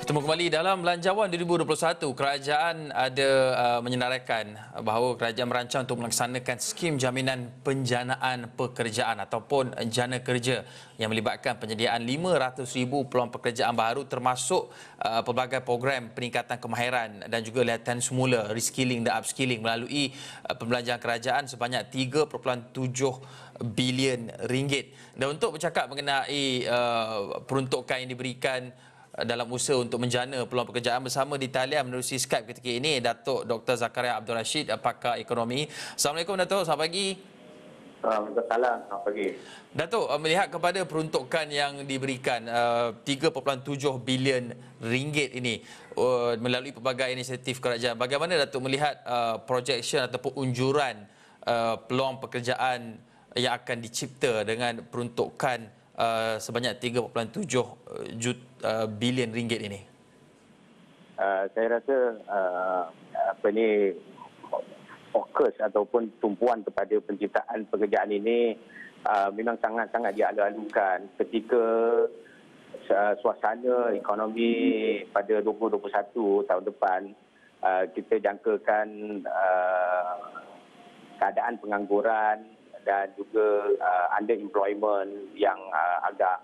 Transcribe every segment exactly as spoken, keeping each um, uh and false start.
Bertemu kembali dalam Belanjawan dua ribu dua puluh satu. Kerajaan ada uh, menyenaraikan bahawa kerajaan merancang untuk melaksanakan skim jaminan penjanaan pekerjaan ataupun jana kerja yang melibatkan penyediaan lima ratus ribu peluang pekerjaan baru termasuk uh, pelbagai program peningkatan kemahiran dan juga latihan semula, reskilling dan upskilling melalui uh, pembelanjaan kerajaan sebanyak tiga perpuluhan tujuh bilion ringgit. Dan untuk bercakap mengenai uh, peruntukan yang diberikan dalam usaha untuk menjana peluang pekerjaan, bersama di talian menerusi Skype ketika ini Datuk Doktor Zakaria Abdul Rashid, pakar ekonomi. Assalamualaikum Datuk, selamat pagi. Waalaikumsalam, selamat pagi. Datuk, melihat kepada peruntukan yang diberikan uh, tiga perpuluhan tujuh bilion ringgit ini uh, melalui pelbagai inisiatif kerajaan, bagaimana Datuk melihat uh, projection ataupun unjuran uh, peluang pekerjaan yang akan dicipta dengan peruntukan Uh, sebanyak tiga perpuluhan tujuh uh, bilion ringgit ini? Uh, saya rasa uh, apa ni fokus ataupun tumpuan kepada penciptaan pekerjaan ini uh, memang sangat-sangat dialu-alukan ketika uh, suasana ekonomi pada dua ribu dua puluh satu tahun depan, uh, kita jangkakan uh, keadaan pengangguran dan juga uh, underemployment yang uh, agak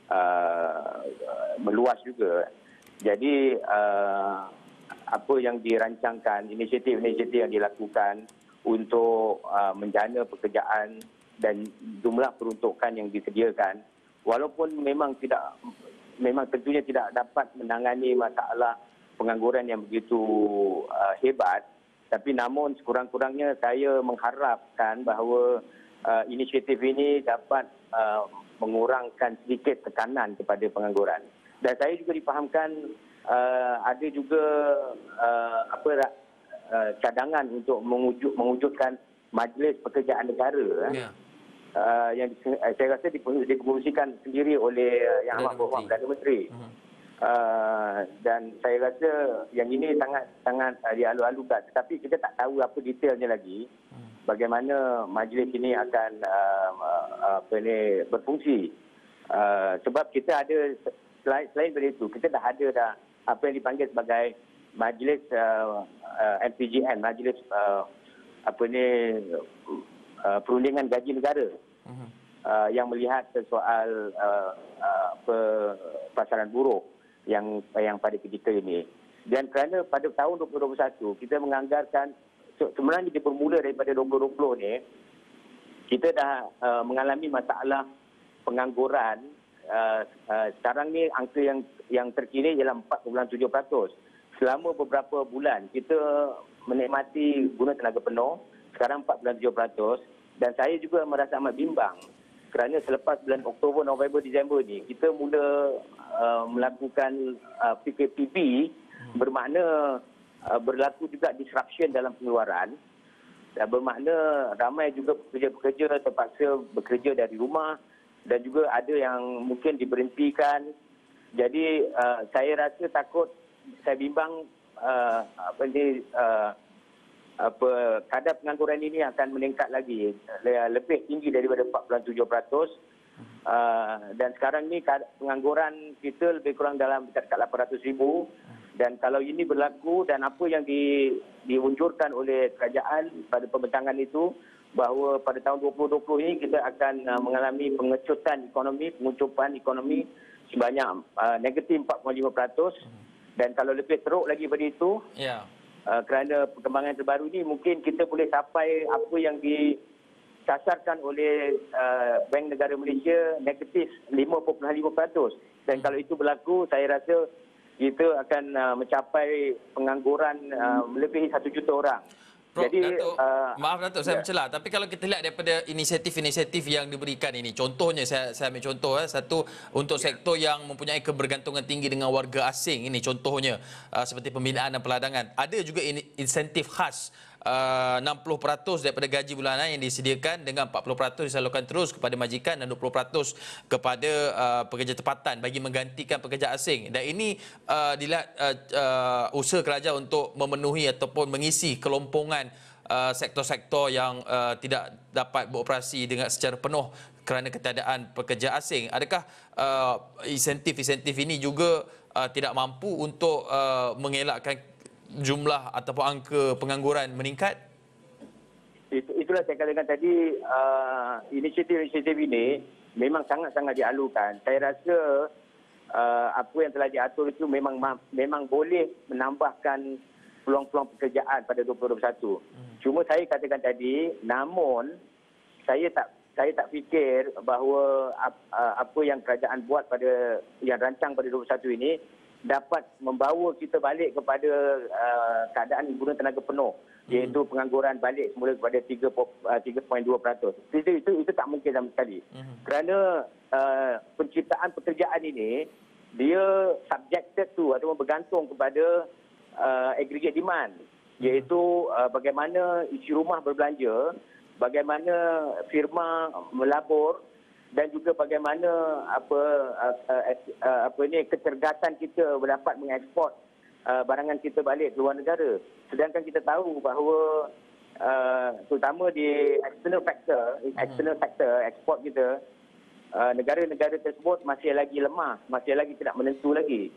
uh, meluas juga. Jadi uh, apa yang dirancangkan, inisiatif-inisiatif yang dilakukan untuk uh, menjana pekerjaan dan jumlah peruntukan yang disediakan, walaupun memang tidak, memang tentunya tidak dapat menangani masalah pengangguran yang begitu uh, hebat, tapi namun sekurang-kurangnya saya mengharapkan bahawa Uh, inisiatif ini dapat uh, mengurangkan sedikit tekanan kepada pengangguran. Dan saya juga difahamkan uh, ada juga uh, apa uh, cadangan untuk mewujud, mewujudkan Majlis Pekerjaan Negara. Yeah. Uh, yang uh, saya rasa dikongsikan sendiri oleh uh, Yang Amat Berhormat Perdana Menteri. Uh-huh. Uh, dan saya rasa yang ini sangat sangat uh, dialu-alukan. Tetapi kita tak tahu apa detailnya lagi. Uh-huh. Bagaimana majlis ini akan uh, uh, apa ni berfungsi, uh, sebab kita ada selain, selain dari itu kita dah ada dah apa yang dipanggil sebagai majlis uh, uh, M P G N, majlis uh, apa ni uh, perundingan gaji negara, uh-huh. uh, yang melihat soal uh, uh, pasaran buruh yang yang pada ketika ini. Dan kerana pada tahun dua ribu dua puluh satu kita menganggarkan, sebenarnya dia bermula daripada dua ribu dua puluh ni, kita dah uh, mengalami masalah pengangguran. Uh, uh, sekarang ni angka yang yang terkini ialah empat perpuluhan tujuh peratus. Selama beberapa bulan kita menikmati guna tenaga penuh, sekarang empat perpuluhan tujuh peratus. Dan saya juga merasa amat bimbang kerana selepas bulan Oktober, November, Disember ni kita mula uh, melakukan uh, P K P B, bermakna Uh, berlaku juga disruption dalam pengeluaran, dan bermakna ramai juga pekerja-pekerja terpaksa bekerja dari rumah dan juga ada yang mungkin diberhentikan. Jadi uh, saya rasa takut, saya bimbang uh, apa ni uh, apa kadar pengangguran ini akan meningkat lagi, lebih tinggi daripada empat perpuluhan tujuh peratus. Uh, dan sekarang ni pengangguran kita lebih kurang dalam dekat lapan ratus ribu. Dan kalau ini berlaku dan apa yang di, diunjurkan oleh kerajaan pada pembentangan itu, bahawa pada tahun dua ribu dua puluh ini kita akan uh, mengalami pengecutan ekonomi, pengucupan ekonomi sebanyak uh, negatif empat perpuluhan lima peratus. Dan kalau lebih teruk lagi pada itu, yeah. uh, kerana perkembangan terbaru ini, mungkin kita boleh capai apa yang disasarkan oleh uh, Bank Negara Malaysia, negatif lima perpuluhan lima peratus. Dan kalau itu berlaku, saya rasa kita akan uh, mencapai pengangguran uh, melebihi satu juta orang. Prof, Jadi, Datuk, uh, maaf Datuk, saya ya. mencelah. Tapi kalau kita lihat daripada inisiatif-inisiatif yang diberikan ini, contohnya saya, saya ambil contoh, eh, satu untuk ya. sektor yang mempunyai kebergantungan tinggi dengan warga asing, ini contohnya uh, seperti pembinaan dan peladangan. Ada juga in, insentif khas uh, enam puluh peratus daripada gaji bulanan yang disediakan, dengan empat puluh peratus disalurkan terus kepada majikan dan dua puluh peratus kepada uh, pekerja tempatan bagi menggantikan pekerja asing. Dan ini uh, dilihat uh, uh, usaha kerajaan untuk memenuhi ataupun mengisi kelompongan uh, sektor-sektor yang uh, tidak dapat beroperasi dengan secara penuh kerana ketiadaan pekerja asing. Adakah uh, insentif-insentif ini juga uh, tidak mampu untuk uh, mengelakkan jumlah ataupun angka pengangguran meningkat? Itu, itulah saya katakan tadi, uh, inisiatif-inisiatif ini memang sangat-sangat dialukan. Saya rasa uh, apa yang telah diatur itu memang memang boleh menambahkan peluang-peluang pekerjaan pada dua ribu dua puluh satu. Hmm. Cuma saya katakan tadi, namun saya tak saya tak fikir bahawa uh, apa yang kerajaan buat pada yang rancang pada dua ribu dua puluh satu ini dapat membawa kita balik kepada uh, keadaan guna tenaga penuh, iaitu pengangguran balik semula kepada tiga perpuluhan dua peratus. Itu, itu itu tak mungkin sama sekali. Uh-huh. Kerana uh, penciptaan pekerjaan ini dia subjected to ataupun bergantung kepada uh, aggregate demand, iaitu uh, bagaimana isi rumah berbelanja, bagaimana firma melabur, dan juga bagaimana apa uh, uh, apa ini kecergasan kita dapat mengeksport uh, barangan kita balik ke luar negara. Sedangkan kita tahu bahawa uh, terutama di external factor, external factor ekspor kita, uh, negara-negara tersebut masih lagi lemah, masih lagi tidak menentu lagi.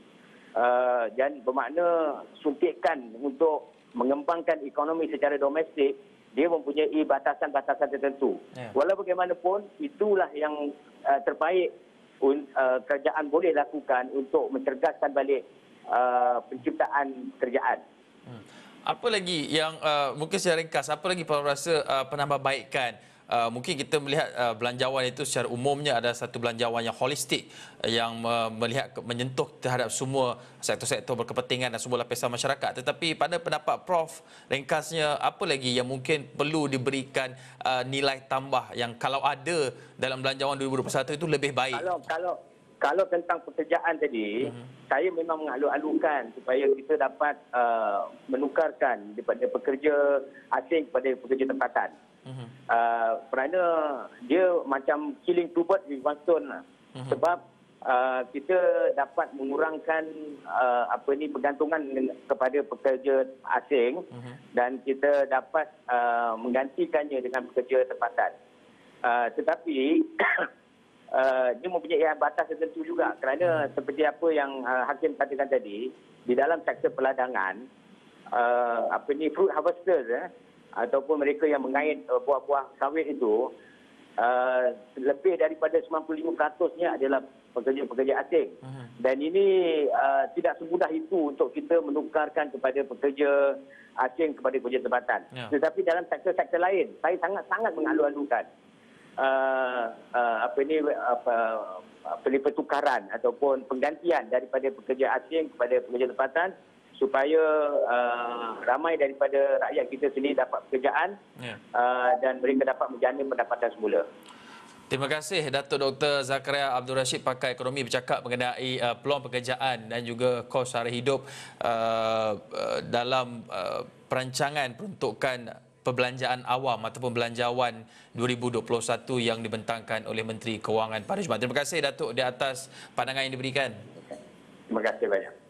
Uh, dan bermakna suntikan untuk mengembangkan ekonomi secara domestik, dia mempunyai batasan-batasan tertentu. Ya. Walau bagaimanapun, itulah yang uh, terbaik uh, kerajaan boleh lakukan untuk mencerdaskan balik uh, penciptaan pekerjaan. Hmm. Apa lagi yang uh, mungkin secara ringkas, apa lagi Pak rasa uh, penambahbaikan? Uh, mungkin kita melihat uh, belanjawan itu secara umumnya ada satu belanjawan yang holistik uh, yang uh, melihat menyentuh terhadap semua sektor-sektor berkepentingan dan semua lapisan masyarakat. Tetapi pada pendapat Prof, ringkasnya apa lagi yang mungkin perlu diberikan uh, nilai tambah yang kalau ada dalam belanjawan dua ribu dua puluh satu itu lebih baik? Kalau kalau kalau tentang pekerjaan tadi, uh-huh. saya memang mengalu-alukan supaya kita dapat uh, menukarkan daripada pekerja asing kepada pekerja tempatan. Uh-huh. Uh, kerana dia macam killing two birds with one stone lah. Uh-huh. Sebab uh, kita dapat mengurangkan uh, apa ni pergantungan kepada pekerja asing, uh-huh. dan kita dapat uh, menggantikannya dengan pekerja tempatan. Uh, tetapi uh, dia mempunyai batas tertentu juga, kerana uh-huh. seperti apa yang uh, Hakim katakan tadi, di dalam sektor peladangan, uh, apa ni fruit harvesters eh, ataupun mereka yang mengait uh, buah-buah sawit itu, uh, lebih daripada sembilan puluh lima peratus-nya adalah pekerja-pekerja asing. Uh-huh. Dan ini uh, tidak semudah itu untuk kita menukarkan kepada pekerja asing kepada pekerja tempatan. Yeah. Tetapi dalam sektor-sektor lain, saya sangat-sangat mengalu-alukan uh, uh, apa ini apa, apa ini pertukaran ataupun penggantian daripada pekerja asing kepada pekerja tempatan, supaya uh, ramai daripada rakyat kita sendiri dapat pekerjaan, yeah. uh, dan mereka dapat menjana pendapatan semula. Terima kasih Datuk Doktor Zakaria Abdul Rashid, pakar ekonomi, bercakap mengenai uh, peluang pekerjaan dan juga kos sara hidup uh, uh, dalam uh, perancangan peruntukan perbelanjaan awam ataupun belanjawan dua ribu dua puluh satu yang dibentangkan oleh Menteri Kewangan pada Jumaat. Terima kasih Datuk di atas pandangan yang diberikan. Terima kasih banyak.